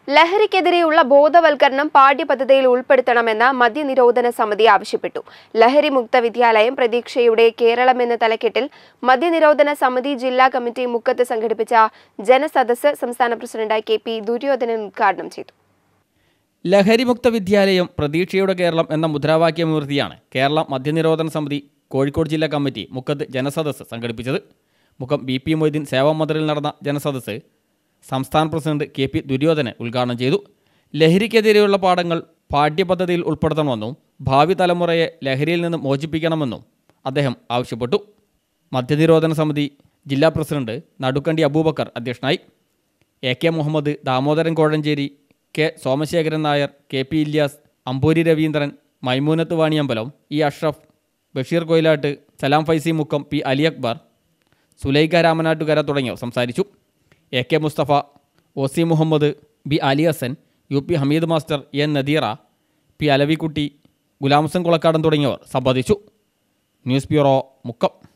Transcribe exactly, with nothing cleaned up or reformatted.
ലഹരിക്കെതിരെയുള്ള ബോധവൽക്കരണം പാഠ്യപദ്ധതിയിൽ ഉൾപ്പെടുത്തണമെന്ന് മദ്യനിരോധന സമിതി ആവശ്യപ്പെട്ടു. ലഹരി മുക്ത വിദ്യാലയം പ്രതീക്ഷയുടെ കേരളം എന്ന തലക്കെട്ടിൽ മദ്യനിരോധന സമിതി ജില്ലാ കമ്മിറ്റി മുക്കത്ത് സംഘടിപ്പിച്ച ജനസദസ്സ് സംസ്ഥാന പ്രസിഡന്റ് കെ പി ദുര്യോധനൻ ഉദ്ഘാടനം ചെയ്തു. ലഹരിമുക്ത വിദ്യാലയം പ്രതീക്ഷയുടെ കേരളം എന്ന മുദ്രാവാക്യമുയർത്തിയാണ് കേരള മദ്യനിരോധന സമിതി കോഴിക്കോട് ജില്ലാ കമ്മിറ്റി മുക്കത്ത് ജനസദസ്സ് സംഘടിപ്പിച്ചത്. മുക്കം ബി പി മൊയ്തീൻ സേവാമന്ദിറിൽ നടന്ന ജനസദസ്സ് സംസ്ഥാന പ്രസിഡന്റ് കെ പി ദുര്യോധനൻ ഉദ്ഘാടനം ചെയ്തു. ലഹരിക്കെതിരെയുള്ള പാഠങ്ങൾ പാഠ്യപദ്ധതിയിൽ ഉൾപ്പെടുത്തണമെന്നും ഭാവി തലമുറയെ ലഹരിയിൽ നിന്ന് മോചിപ്പിക്കണമെന്നും അദ്ദേഹം ആവശ്യപ്പെട്ടു. മദ്യനിരോധന സമിതി ജില്ലാ പ്രസിഡന്റ് നടുക്കണ്ടി അബൂബക്കർ അധ്യക്ഷനായി. A K Muhammad, Damodaran Kozhencherry, K Somasekharan Nair, K P Ilyas, Amboori Raveendran, Maimoonath Vaniyambalam, E Ashraf, Basheer Koyilatt, Salam Faizy Mukkam, P Ali Akbar, Sulaikha Ramanattukara തുടങ്ങിയവർ സംസാരിച്ചു. A K Musthafa, O C Muhammad, B Ali Hassan, U P Hameed master, N Nadeera, P Alavikutty, Gulamsan Kulakkadan തുടങ്ങിയവർ സംബന്ധിച്ചു. News bureau, Mukkam.